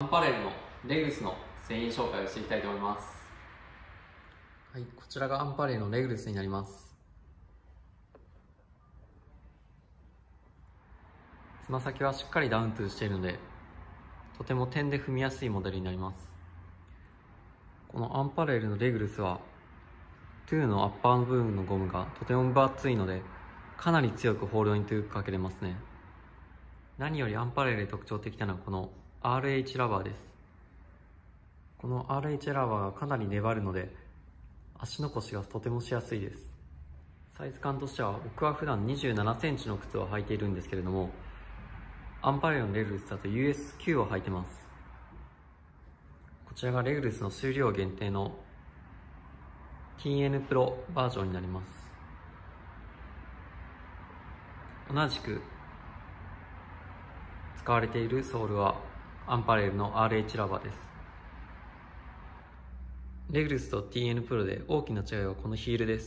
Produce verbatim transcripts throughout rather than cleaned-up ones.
ンパレルのレグスの製品紹介をしていきたいと思います。はい、こちらがアンパレルのレグスになります。つま先はしっかりダウントゥーしているので、とても点で踏みやすいモデルになります。このアンパレルのレグスはトゥーのアッパーの部分のゴムがとても分厚いので、かなり強くホールドにトゥーかけれますね。何よりアンパレルで特徴的なのはこの アールエイチ ラバーです。この アールエイチ ラバーがかなり粘るので、足の腰がとてもしやすいです。サイズ感としては、僕は普段にじゅうななセンチの靴を履いているんですけれども、アンパレルのレグスだと ユーエスキュー を履いてます。こちらがレグスの数量限定の ティーエヌ プロバージョンになります。同じく使われているソールはアンパレルの アールエイチ ラバーです。レグスと ティーエヌ プロで大きな違いはこのヒールです。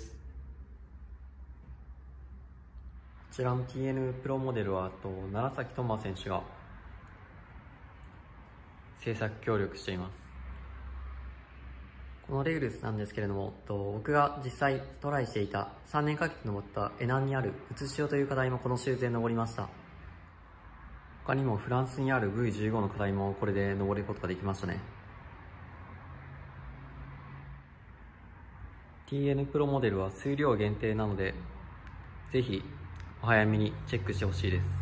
こちらの ティーエヌ プロモデルはと楢崎智亜選手が制作協力しています。このレグスなんですけれども、僕が実際トライしていたさんねんかけて登ったエナンにあるうつしおという課題もこのシューズで登りました。他にもフランスにある ブイじゅうご の課題もこれで登ることができましたね。ティーエヌ プロモデルは数量限定なので、ぜひお早めにチェックしてほしいです。